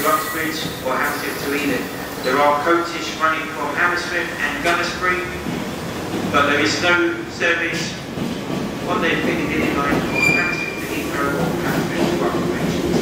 to Uxbridge or Hammersmith to Eden. There are coaches running from Hammersmith and Gunnersbury, but there is no service on the Piccadilly line from Hammersmith to Heathrow or Hammersmith to Uxbridge.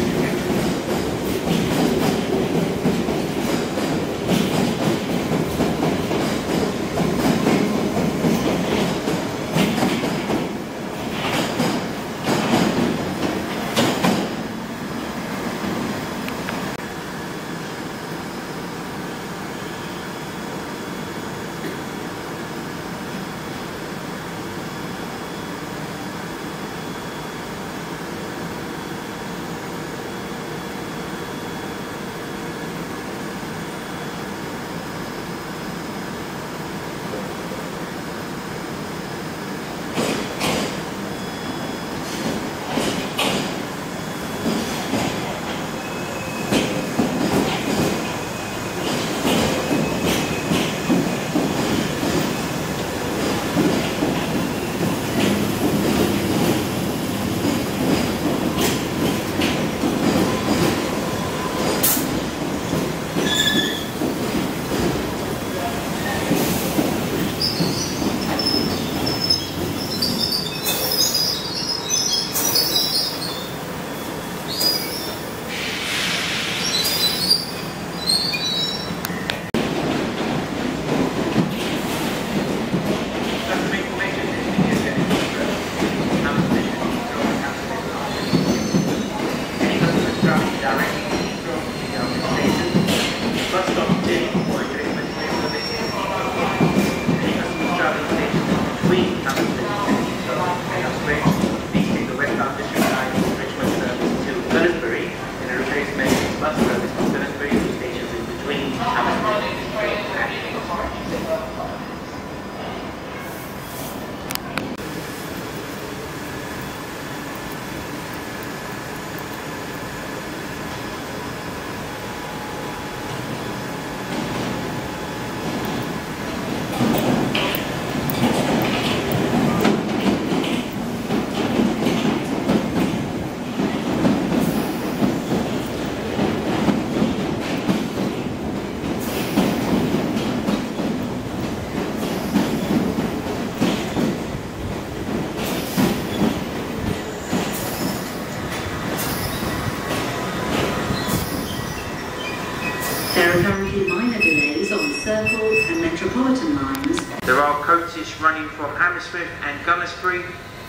There are currently minor delays on Circle and Metropolitan lines. There are coaches running from Hammersmith and Gunnersbury,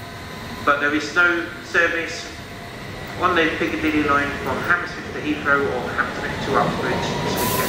but there is no service on the Piccadilly line from Hammersmith to Heathrow or Hammersmith to Uxbridge this weekend.